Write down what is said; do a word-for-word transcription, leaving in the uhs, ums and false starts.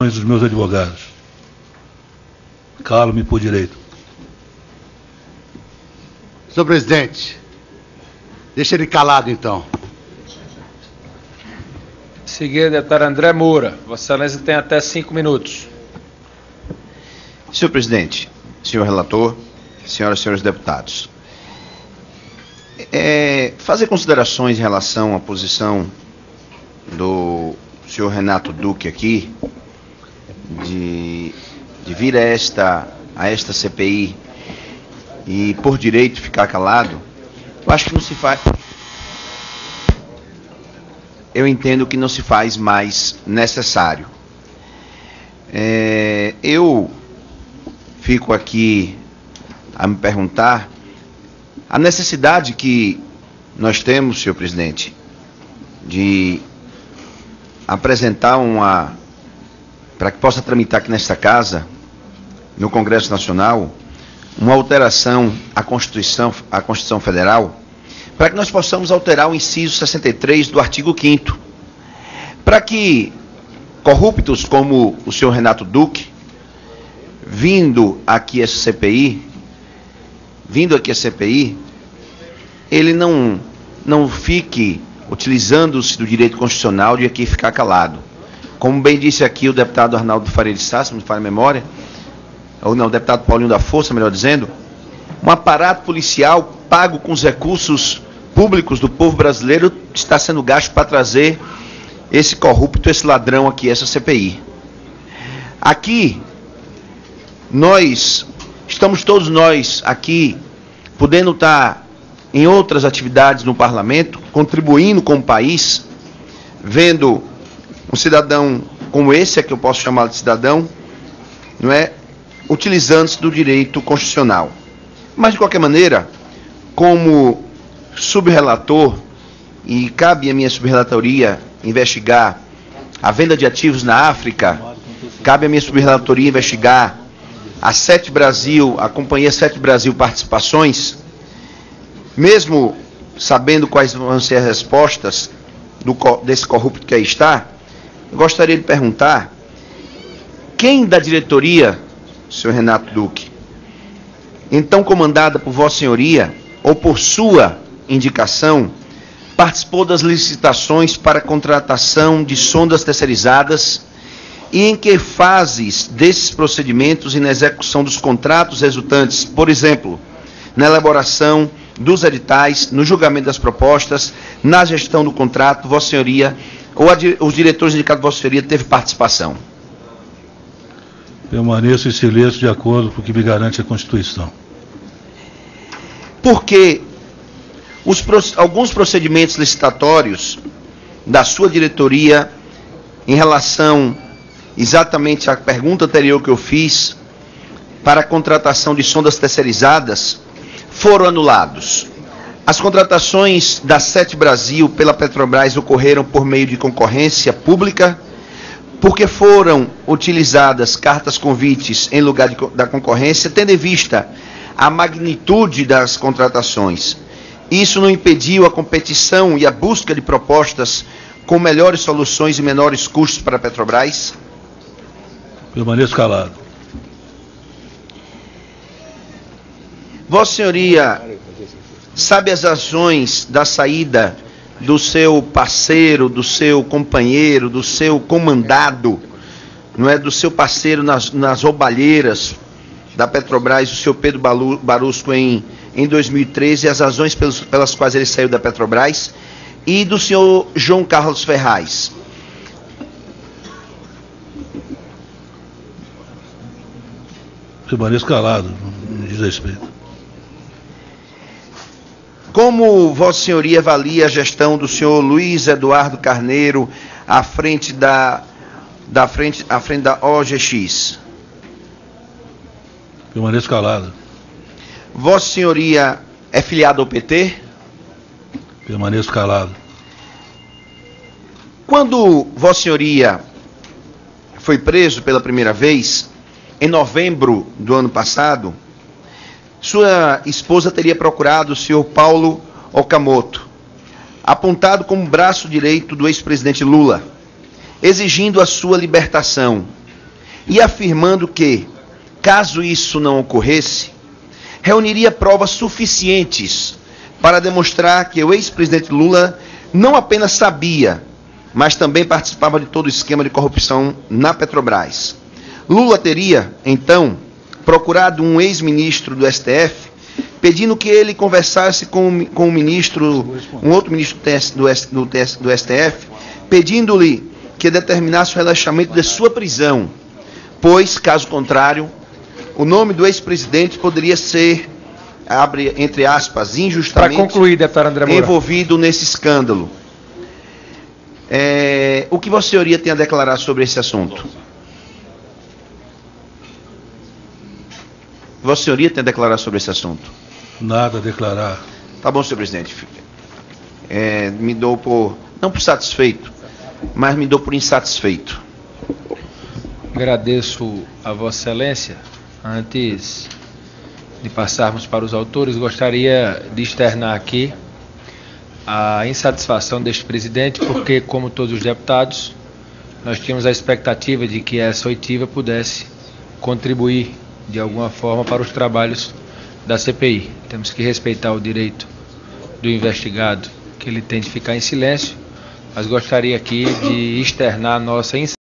considerações dos meus advogados. Calo-me por direito. Senhor presidente, deixa ele calado, então. Em seguida, deputado André Moura. Vossa Excelência tem até cinco minutos. Senhor presidente, senhor relator, senhoras e senhores deputados, é, fazer considerações em relação à posição do senhor Renato Duque aqui, de, de vir a esta, a esta C P I e, por direito, ficar calado, eu acho que não se faz... Eu entendo que não se faz mais necessário. É, eu fico aqui a me perguntar a necessidade que nós temos, senhor presidente, de apresentar uma, para que possa tramitar aqui nesta casa, no Congresso Nacional, uma alteração à Constituição, à Constituição Federal, para que nós possamos alterar o inciso sessenta e três do artigo quinto, para que corruptos como o senhor Renato Duque, vindo aqui a C P I, vindo aqui a C P I, ele não, não fique utilizando-se do direito constitucional de aqui ficar calado. Como bem disse aqui o deputado Arnaldo Faria de Sá, se não me falha a memória, ou não, o deputado Paulinho da Força, melhor dizendo, um aparato policial pago com os recursos públicos do povo brasileiro está sendo gasto para trazer esse corrupto, esse ladrão aqui, essa C P I. Aqui, nós, estamos todos nós aqui, podendo estar em outras atividades no parlamento, contribuindo com o país, vendo um cidadão como esse, é que eu posso chamar de cidadão, não é, utilizando-se do direito constitucional. Mas, de qualquer maneira, como subrelator, e cabe à minha subrelatoria investigar a venda de ativos na África, cabe à minha subrelatoria investigar a Sete Brasil, a companhia Sete Brasil Participações, mesmo sabendo quais vão ser as respostas do, desse corrupto que aí está, eu gostaria de perguntar, quem da diretoria, senhor Renato Duque, então comandada por Vossa Senhoria, ou por sua indicação, participou das licitações para contratação de sondas terceirizadas e em que fases desses procedimentos e na execução dos contratos resultantes, por exemplo, na elaboração dos editais, no julgamento das propostas, na gestão do contrato, Vossa Senhoria, ou a, os diretores indicados Vossa Senhoria, teve participação? Permaneço em silêncio de acordo com o que me garante a Constituição. Porque os, alguns procedimentos licitatórios da sua diretoria, em relação exatamente à pergunta anterior que eu fiz, para a contratação de sondas terceirizadas, foram anulados. As contratações da Sete Brasil pela Petrobras ocorreram por meio de concorrência pública, porque foram utilizadas cartas convites em lugar de, da concorrência, tendo em vista a magnitude das contratações. Isso não impediu a competição e a busca de propostas com melhores soluções e menores custos para a Petrobras? Permaneço calado. Vossa Senhoria sabe as razões da saída do seu parceiro, do seu companheiro, do seu comandado, não é, do seu parceiro nas, nas roubalheiras da Petrobras, o senhor Pedro Barusco, em, em dois mil e treze, as razões pelos, pelas quais ele saiu da Petrobras, e do senhor João Carlos Ferraz? Permaneço calado, não diz respeito. Como Vossa Senhoria avalia a gestão do senhor Luiz Eduardo Carneiro à frente da, da, frente, à frente da O G X? Permaneço calado. Vossa Senhoria é filiado ao P T? Permaneço calado. Quando Vossa Senhoria foi preso pela primeira vez, em novembro do ano passado, sua esposa teria procurado o senhor Paulo Okamoto, apontado como braço direito do ex-presidente Lula, exigindo a sua libertação. e afirmando que, caso isso não ocorresse, reuniria provas suficientes para demonstrar que o ex-presidente Lula não apenas sabia, mas também participava de todo o esquema de corrupção na Petrobras. Lula teria, então, procurado um ex-ministro do S T F, pedindo que ele conversasse com, com o ministro, um outro ministro do, do, do S T F, pedindo-lhe que determinasse o relaxamento de sua prisão, pois, caso contrário, o nome do ex-presidente poderia ser, abre entre aspas, injustamente Para concluir, deputado André Moura, envolvido nesse escândalo. É, o que Vossa Senhoria tem a declarar sobre esse assunto? Vossa Senhoria tem a declarar sobre esse assunto? Nada a declarar. Tá bom, senhor presidente. É, me dou por, não por satisfeito, mas me dou por insatisfeito. agradeço a Vossa Excelência. Antes de passarmos para os autores, gostaria de externar aqui a insatisfação deste presidente, porque, como todos os deputados, nós tínhamos a expectativa de que essa oitiva pudesse contribuir de alguma forma para os trabalhos da C P I. Temos que respeitar o direito do investigado, que ele tem de ficar em silêncio, mas gostaria aqui de externar a nossa insatisfação